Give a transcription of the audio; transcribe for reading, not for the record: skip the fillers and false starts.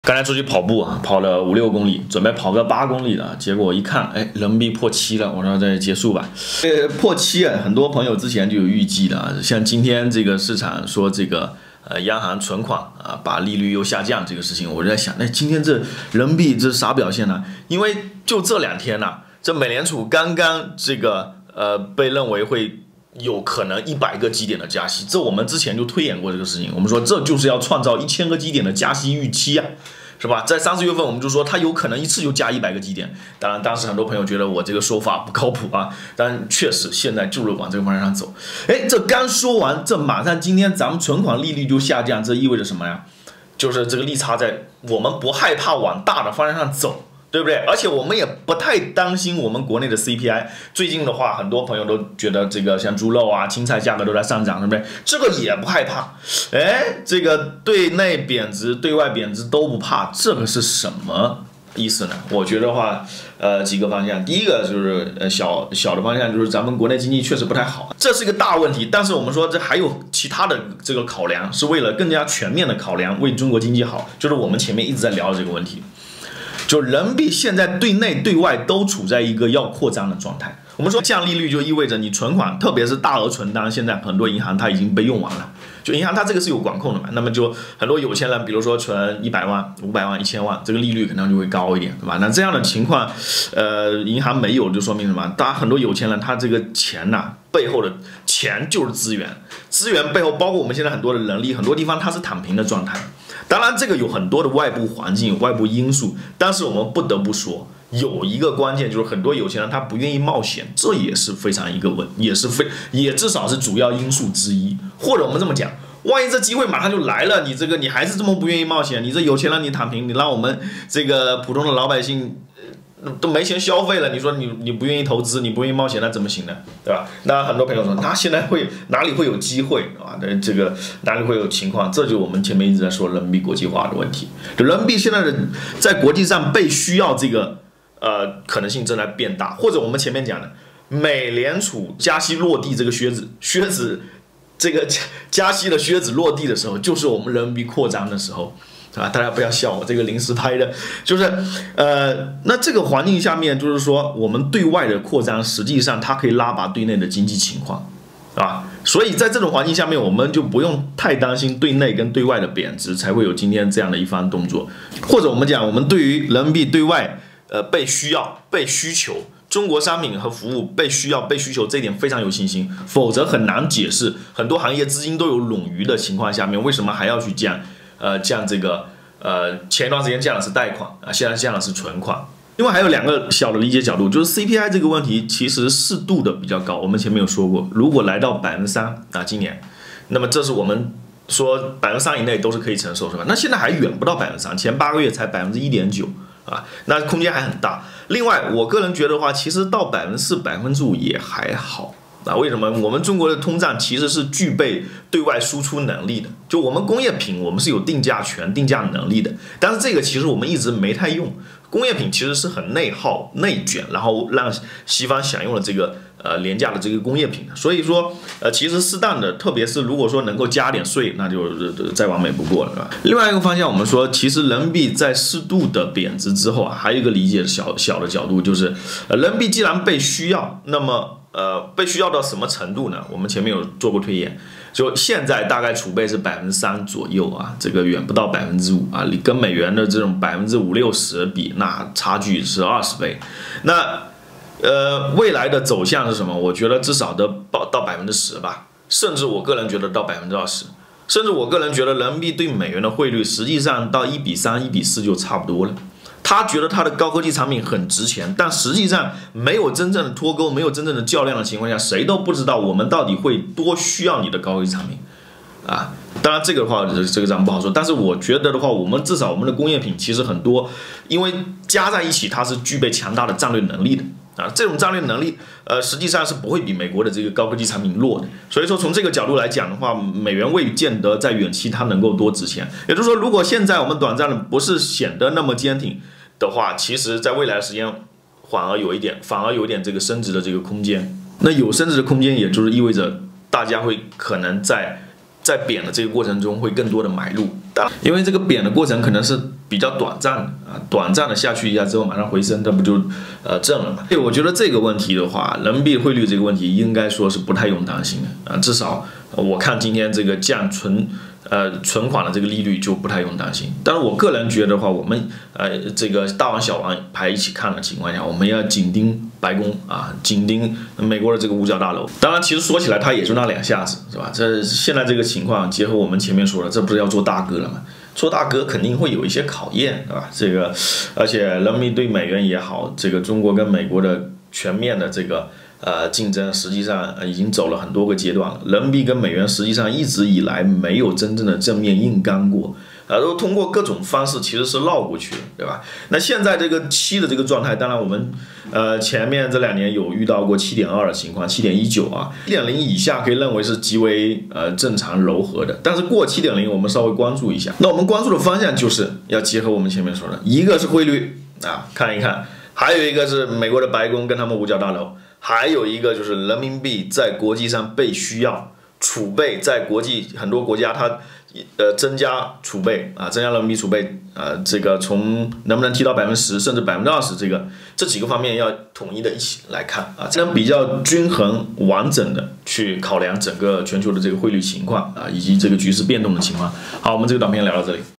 刚才出去跑步啊，跑了5、6公里，准备跑个8公里的，结果一看，哎，人民币破7了，我说这结束吧。破7啊，很多朋友之前就有预计的啊，像今天这个市场说这个央行存款啊把利率又下降这个事情，我就在想，那今天这人民币这是啥表现呢？因为就这2天呢，这美联储刚刚这个被认为会有可能100个基点的加息，这我们之前就推演过这个事情，我们说这就是要创造1000个基点的加息预期啊。是吧？在30月份我们就说它有可能一次就加100个基点，当然当时很多朋友觉得我这个说法不靠谱啊，但确实现在就是往这个方向上走。哎，这刚说完，这马上今天咱们存款利率就下降，这意味着什么呀？就是这个利差在我们不害怕往大的方向上走。对不对？而且我们也不太担心我们国内的 CPI。最近的话，很多朋友都觉得这个像猪肉啊、青菜价格都在上涨，对不对？这个也不害怕。哎，这个对内贬值、对外贬值都不怕，这个是什么意思呢？我觉得话，几个方向。第一个就是小的方向，就是咱们国内经济确实不太好，这是一个大问题。但是我们说这还有其他的这个考量，是为了更加全面的考量，为中国经济好，就是我们前面一直在聊的这个问题。就人民币现在对内对外都处在一个要扩张的状态。我们说降利率就意味着你存款，特别是大额存单，现在很多银行它已经被用完了。就银行它这个是有管控的嘛，那么就很多有钱人，比如说存100万、500万、1000万，这个利率可能就会高一点，对吧？那这样的情况，银行没有就说明什么？当然很多有钱人他这个钱呐，背后的钱就是资源，资源背后包括我们现在很多的人力，很多地方它是躺平的状态。当然，这个有很多的外部环境、有外部因素，但是我们不得不说，有一个关键就是很多有钱人他不愿意冒险，这也是非常一个也至少是主要因素之一。或者我们这么讲，万一这机会马上就来了，你还是这么不愿意冒险，你这有钱人你躺平，你让我们这个普通的老百姓都没钱消费了，你说你不愿意投资，你不愿意冒险，那怎么行呢？对吧？那很多朋友说，那现在哪里会有机会啊？这个哪里会有情况？这就我们前面一直在说人民币国际化的问题。就人民币现在的在国际上被需要这个可能性正在变大，或者我们前面讲的美联储加息落地这个靴子这个加息的靴子落地的时候，就是我们人民币扩张的时候。啊，大家不要笑我这个临时拍的，就是那这个环境下面，就是说我们对外的扩张，实际上它可以拉拔对内的经济情况，啊，所以在这种环境下面，我们就不用太担心对内跟对外的贬值，才会有今天这样的一番动作。或者我们讲，我们对于人民币对外被需要、被需求，中国商品和服务被需要、被需求，这一点非常有信心，否则很难解释很多行业资金都有冗余的情况下面，为什么还要去降这个前一段时间降的是贷款啊，现在降的是存款。另外还有2个小的理解角度，就是 CPI 这个问题其实适度的比较高，我们前面有说过，如果来到3%啊，今年，那么这是我们说3%以内都是可以承受，是吧？那现在还远不到3%，前8个月才1.9%啊，那空间还很大。另外，我个人觉得的话，其实到4%、5%也还好。啊，为什么我们中国的通胀其实是具备对外输出能力的？就我们工业品，我们是有定价权、定价能力的，但是这个其实我们一直没太用。工业品其实是很内耗、内卷，然后让西方享用了这个廉价的这个工业品。所以说其实适当的，特别是如果说能够加点税，那就再完美不过了，是吧？另外一个方向，我们说其实人民币在适度的贬值之后啊，还有一个理解小的角度，就是人民币既然被需要，那么被需要到什么程度呢？我们前面有做过推演，就现在大概储备是3%左右啊，这个远不到5%啊，你跟美元的这种50%-60%比，那差距是20倍。那未来的走向是什么？我觉得至少得到10%吧，甚至我个人觉得到20%，甚至我个人觉得人民币对美元的汇率实际上到1:3、1:4就差不多了。他觉得他的高科技产品很值钱，但实际上没有真正的脱钩，没有真正的较量的情况下，谁都不知道我们到底会多需要你的高科技产品啊。当然这个的话，这个咱不好说，但是我觉得的话，我们至少我们的工业品其实很多，因为加在一起它是具备强大的战略能力的啊。这种战略能力实际上是不会比美国的这个高科技产品弱的。所以说从这个角度来讲的话，美元未见得在远期它能够多值钱。也就是说，如果现在我们短暂的不是显得那么坚挺的话，其实在未来的时间反而有一点这个升值的这个空间。那有升值的空间，也就是意味着大家会可能在贬的这个过程中会更多的买入，因为这个贬的过程可能是比较短暂啊，短暂的下去一下之后马上回升，这不就正了嘛？所以我觉得这个问题的话，人民币汇率这个问题应该说是不太用担心的啊，至少我看今天这个降存款的这个利率就不太用担心。但是我个人觉得的话，我们这个大王小王牌一起看的情况下，我们要紧盯白宫啊，紧盯美国的这个五角大楼。当然，其实说起来它也就那2下子，是吧？这现在这个情况，结合我们前面说的，这不是要做大哥了吗？做大哥肯定会有一些考验，对吧？这个，而且人民币对美元也好，这个中国跟美国的全面的这个竞争，实际上已经走了很多个阶段了。人民币跟美元实际上一直以来没有真正的正面硬刚过，都通过各种方式其实是绕过去的，对吧？那现在这个7的这个状态，当然我们前面这2年有遇到过7.2的情况，7.19啊，7.0以下可以认为是极为正常柔和的，但是过7.0我们稍微关注一下。那我们关注的方向就是要结合我们前面说的，一个是汇率啊，看一看，还有一个是美国的白宫跟他们五角大楼。还有一个就是人民币在国际上被需要，储备在国际很多国家它增加储备啊，增加人民币储备这个从能不能提到10%甚至20%，这几个方面要统一的一起来看啊，才能比较均衡完整的去考量整个全球的这个汇率情况啊，以及这个局势变动的情况。好，我们这个短片聊到这里。